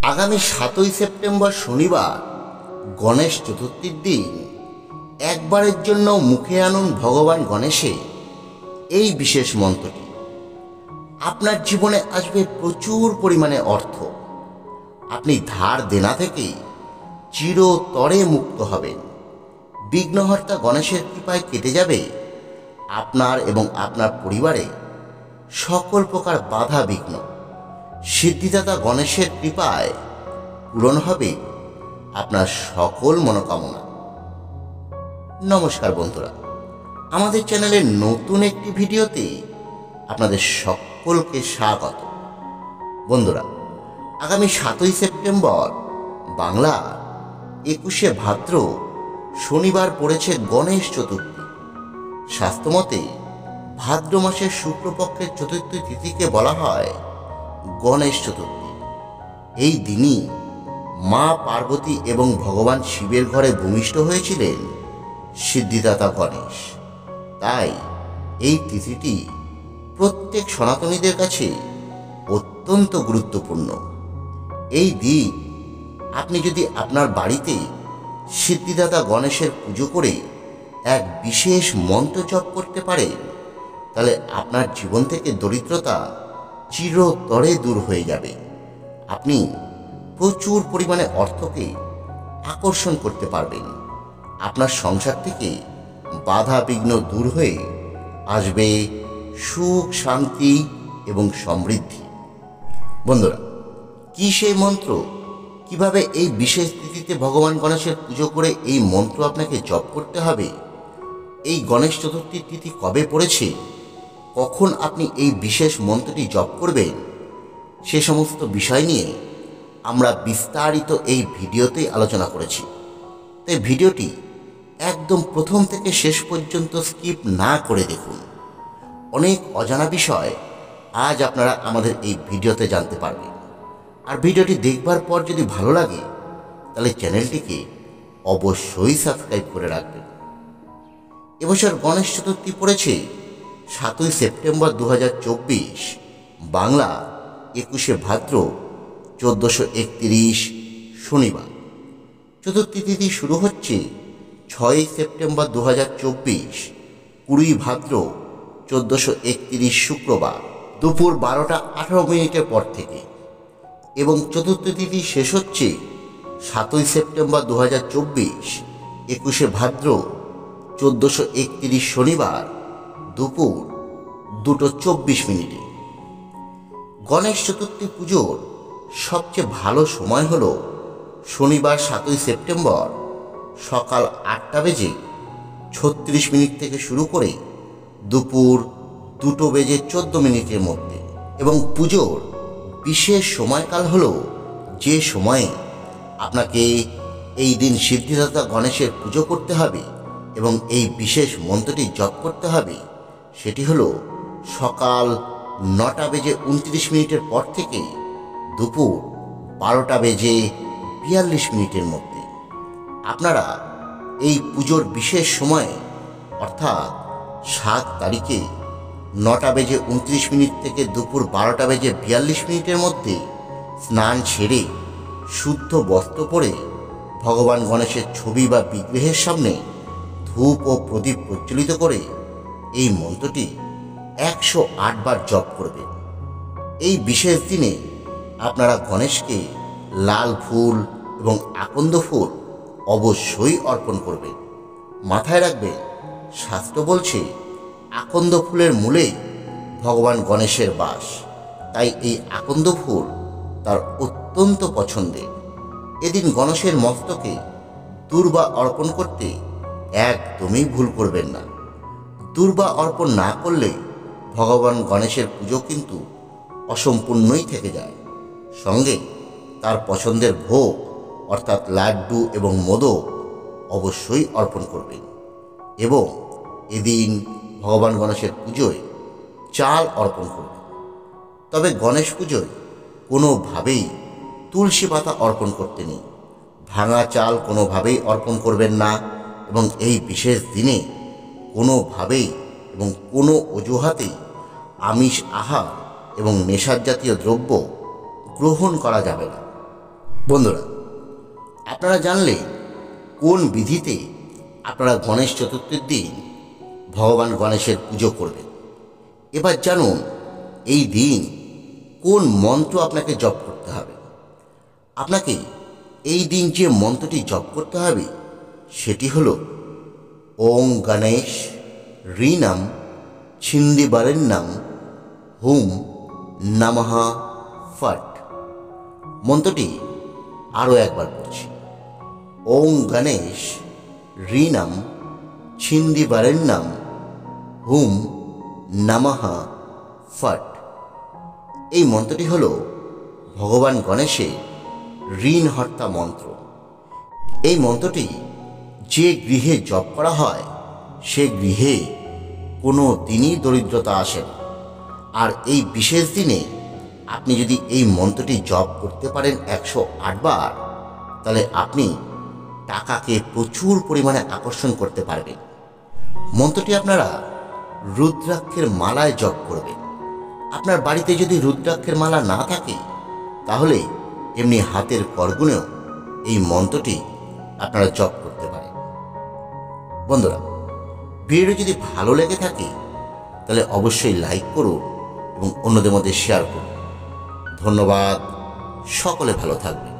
আগামী 7ই সেপ্টেম্বর শনিবার গণেশ চতুর্থীর দিন একবারের জন্য মুখে আনুন ভগবান গণেশের এই বিশেষ মন্ত্রটি। আপনার জীবনে আসবে প্রচুর পরিমাণে অর্থ। আপনি ধার দেনা থেকে চিরতরে মুক্ত হবেন। বিঘ্নহর্তা গণেশের কৃপায় কেটে যাবে আপনার এবং আপনার পরিবারে সকল প্রকার বাধা বিঘ্ন। সিদ্ধিদাতা গণেশের কৃপায় পূরণ হবে আপনার সকল মনোকামনা। নমস্কার বন্ধুরা, আমাদের চ্যানেলের নতুন একটি ভিডিওতে আপনাদের সকলকে স্বাগত। বন্ধুরা, আগামী 7ই সেপ্টেম্বর বাংলা 21শে ভাদ্র শনিবার পড়েছে গণেশ চতুর্থী। শাস্ত্রমতে ভাদ্র মাসের শুক্লপক্ষের চতুর্থী তিথিকে বলা হয় গণেশ চতুর্থী। এই দিনই মা পার্বতী এবং ভগবান শিবের ঘরে ভূমিষ্ঠ হয়েছিলেন সিদ্ধিদাতা গণেশ। তাই এই তিথিটি প্রত্যেক সনাতনীদের কাছে অত্যন্ত গুরুত্বপূর্ণ। এই দিন আপনি যদি আপনার বাড়িতে সিদ্ধিদাতা গণেশের পুজো করে এক বিশেষ মন্ত্র জপ করতে পারেন, তাহলে আপনার জীবন থেকে দরিদ্রতা চিরতরে দূর হয়ে যাবে। আপনি প্রচুর পরিমাণে অর্থকে আকর্ষণ করতে পারবেন। আপনার সংসার থেকে বাধা বিঘ্ন দূর হয়ে আসবে সুখ, শান্তি এবং সমৃদ্ধি। বন্ধুরা, কি সেই মন্ত্র? কিভাবে এই বিশেষ তিথিতে ভগবান গণেশের পুজো করে এই মন্ত্র আপনাকে জপ করতে হবে? এই গণেশ চতুর্থীর তিথি কবে পড়েছে? কখন আপনি এই বিশেষ মন্ত্রটি জপ করবেন? সে সমস্ত বিষয় নিয়ে আমরা বিস্তারিত এই ভিডিওতেই আলোচনা করেছি। তাই ভিডিওটি একদম প্রথম থেকে শেষ পর্যন্ত স্কিপ না করে দেখুন। অনেক অজানা বিষয় আজ আপনারা আমাদের এই ভিডিওতে জানতে পারবেন। আর ভিডিওটি দেখবার পর যদি ভালো লাগে, তাহলে চ্যানেলটিকে অবশ্যই সাবস্ক্রাইব করে রাখবেন। এবছর গণেশ চতুর্থী পড়েছে 7ই সেপ্টেম্বর 2024, বাংলা 21শে ভাদ্র 1431 শনিবার। চতুর্থী তিথি শুরু হচ্ছে 6ই সেপ্টেম্বর 2024, 20 ভাদ্র 1431 শুক্রবার দুপুর 12টা 18 মিনিটের পর থেকে, এবং চতুর্থী তিথি শেষ হচ্ছে 7ই সেপ্টেম্বর 2024, 21শে ভাদ্র 1431 শনিবার দুপুর 2:24 মিনিটে। গণেশ চতুর্থী পুজোর সবচেয়ে ভালো সময় হল শনিবার 7ই সেপ্টেম্বর সকাল 8:36 থেকে শুরু করে দুপুর 2:14 মধ্যে। এবং পুজোর বিশেষ সময়কাল হল যে সময়ে আপনাকে এই দিন সিদ্ধিদাতা গণেশের পুজো করতে হবে এবং এই বিশেষ মন্ত্রটি জপ করতে হবে, সেটি হল সকাল 9:29 পর থেকে দুপুর 12:42 মধ্যে। আপনারা এই পুজোর বিশেষ সময়ে অর্থাৎ 7 তারিখে 9:29 থেকে দুপুর 12:42 মধ্যে স্নান সেরে শুদ্ধ বস্ত্র পরে ভগবান গণেশের ছবি বা বিগ্রহের সামনে ধূপ ও প্রদীপ প্রজ্বলিত করে এই মন্ত্রটি 108 বার জপ করবেন। এই বিশেষ দিনে আপনারা গণেশকে লাল ফুল এবং আকন্দ ফুল অবশ্যই অর্পণ করবেন। মাথায় রাখবেন, শাস্ত্র বলছে আকন্দ ফুলের মূলেই ভগবান গণেশের বাস। তাই এই আকন্দ ফুল তার অত্যন্ত পছন্দের। এদিন গণেশের মস্তকে দূর্বা অর্পণ করতে একদমই ভুল করবেন না। দূর্বা অর্পণ না করলে ভগবান গণেশের পুজো কিন্তু অসম্পূর্ণই থেকে যায়। সঙ্গে তার পছন্দের ভোগ অর্থাৎ লাড্ডু এবং মোদক অবশ্যই অর্পণ করবেন। এবং এদিন ভগবান গণেশের পুজোয় চাল অর্পণ করবেন। তবে গণেশ পুজোয় কোনোভাবেই তুলসী পাতা অর্পণ করতে নেই। ভাঙা চাল কোনোভাবেই অর্পণ করবেন না। এবং এই বিশেষ দিনে কোনোভাবেই এবং কোনো অজুহাতেই আমিষ আহার এবং নেশার জাতীয় দ্রব্য গ্রহণ করা যাবে না। বন্ধুরা, আপনারা জানলে কোন বিধিতে আপনারা গণেশ চতুর্থীর দিন ভগবান গণেশের পুজো করবেন। এবার জানুন এই দিন কোন মন্ত্র আপনাকে জপ করতে হবে। আপনাকে এই দিন যে মন্ত্রটি জপ করতে হবে সেটি হল ওং গণেশ ঋণম ছিন্দিবরেণ্যম হুম নমঃ ফট। মন্ত্রটি আরও একবার পড়ছি, ওং গণেশ ঋণম ছিন্দিবরেণ্যম হুম নমঃ ফট। এই মন্ত্রটি হল ভগবান গণেশের ঋণহর্তা মন্ত্র। এই মন্ত্রটি যে গৃহে জপ করা হয় সে গৃহে কোনো দিনই দরিদ্রতা আসে না। আর এই বিশেষ দিনে আপনি যদি এই মন্ত্রটি জপ করতে পারেন 108 বার, তাহলে আপনি টাকাকে প্রচুর পরিমাণে আকর্ষণ করতে পারবেন। মন্ত্রটি আপনারা রুদ্রাক্ষের মালায় জপ করবেন। আপনার বাড়িতে যদি রুদ্রাক্ষের মালা না থাকে তাহলে এমনি হাতের করগুনেও এই মন্ত্রটি আপনারা জপ করতে পারেন। বন্ধুরা, ভিডিওটি যদি ভালো লেগে থাকে তাহলে অবশ্যই লাইক করুন এবং অন্যদের মধ্যে শেয়ার করুন। ধন্যবাদ। সকলে ভালো থাকবেন।